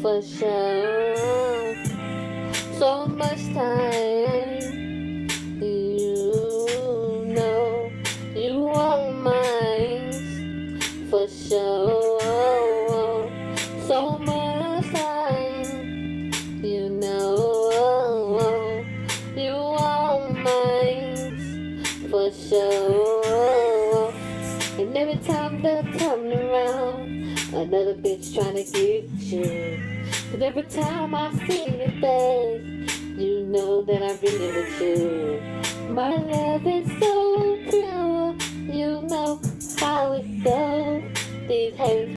for sure. So much time, you know you are mine for sure. So much time, you know you are mine for sure. And every time that I turn around, another bitch trying to get you. But every time I see your face, you know that I'm really with you. My love is so pure, you know how it goes. These haters